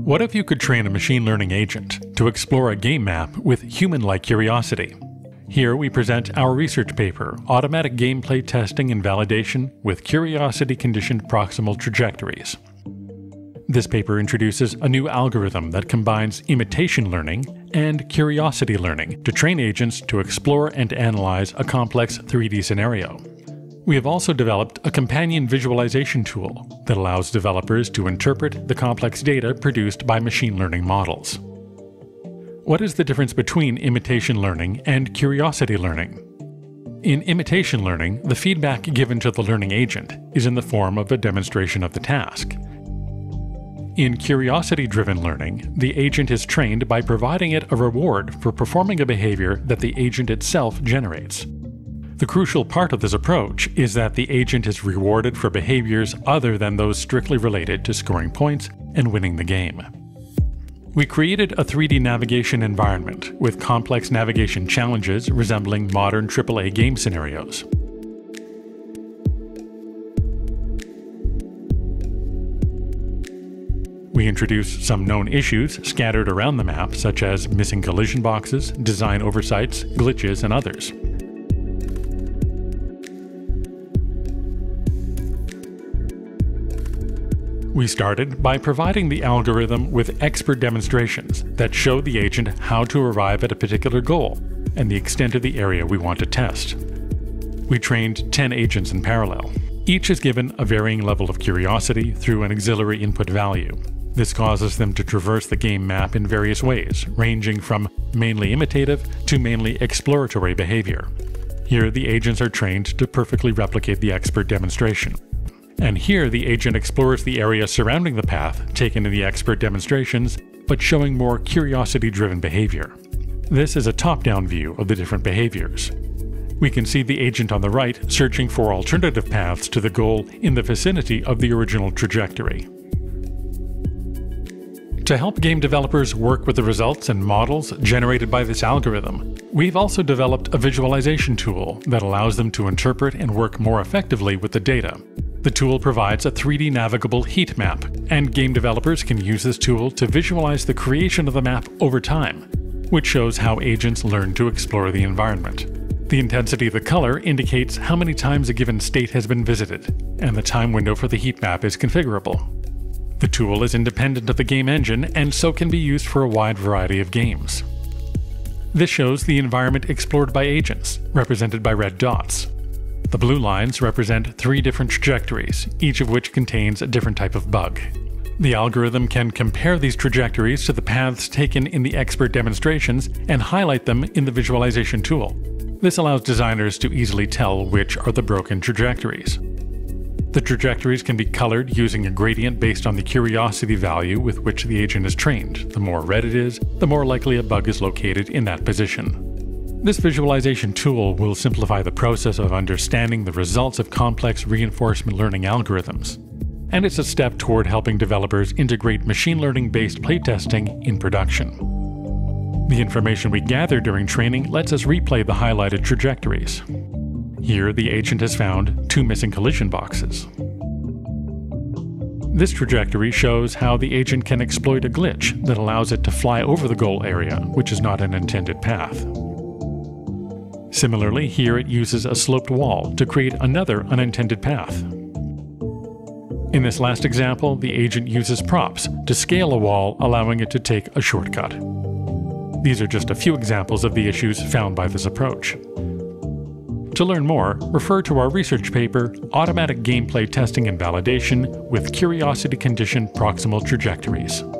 What if you could train a machine learning agent to explore a game map with human-like curiosity? Here we present our research paper, Automatic Gameplay Testing and Validation with Curiosity-Conditioned Proximal Trajectories. This paper introduces a new algorithm that combines imitation learning and curiosity learning to train agents to explore and analyze a complex 3D scenario. We have also developed a companion visualization tool that allows developers to interpret the complex data produced by machine learning models. What is the difference between imitation learning and curiosity learning? In imitation learning, the feedback given to the learning agent is in the form of a demonstration of the task. In curiosity-driven learning, the agent is trained by providing it a reward for performing a behavior that the agent itself generates. The crucial part of this approach is that the agent is rewarded for behaviors other than those strictly related to scoring points and winning the game. We created a 3D navigation environment with complex navigation challenges resembling modern AAA game scenarios. We introduced some known issues scattered around the map, such as missing collision boxes, design oversights, glitches, and others. We started by providing the algorithm with expert demonstrations that show the agent how to arrive at a particular goal and the extent of the area we want to test. We trained 10 agents in parallel. Each is given a varying level of curiosity through an auxiliary input value. This causes them to traverse the game map in various ways, ranging from mainly imitative to mainly exploratory behavior. Here, the agents are trained to perfectly replicate the expert demonstration. And here, the agent explores the area surrounding the path taken in the expert demonstrations, but showing more curiosity-driven behavior. This is a top-down view of the different behaviors. We can see the agent on the right searching for alternative paths to the goal in the vicinity of the original trajectory. To help game developers work with the results and models generated by this algorithm, we've also developed a visualization tool that allows them to interpret and work more effectively with the data. The tool provides a 3D navigable heat map, and game developers can use this tool to visualize the creation of the map over time, which shows how agents learn to explore the environment. The intensity of the color indicates how many times a given state has been visited, and the time window for the heat map is configurable. The tool is independent of the game engine and so can be used for a wide variety of games. This shows the environment explored by agents, represented by red dots. The blue lines represent 3 different trajectories, each of which contains a different type of bug. The algorithm can compare these trajectories to the paths taken in the expert demonstrations and highlight them in the visualization tool. This allows designers to easily tell which are the broken trajectories. The trajectories can be colored using a gradient based on the curiosity value with which the agent is trained. The more red it is, the more likely a bug is located in that position. This visualization tool will simplify the process of understanding the results of complex reinforcement learning algorithms, and it's a step toward helping developers integrate machine learning-based playtesting in production. The information we gather during training lets us replay the highlighted trajectories. Here, the agent has found 2 missing collision boxes. This trajectory shows how the agent can exploit a glitch that allows it to fly over the goal area, which is not an intended path. Similarly, here it uses a sloped wall to create another unintended path. In this last example, the agent uses props to scale a wall, allowing it to take a shortcut. These are just a few examples of the issues found by this approach. To learn more, refer to our research paper, Automatic Gameplay Testing and Validation with Curiosity-Conditioned Proximal Trajectories.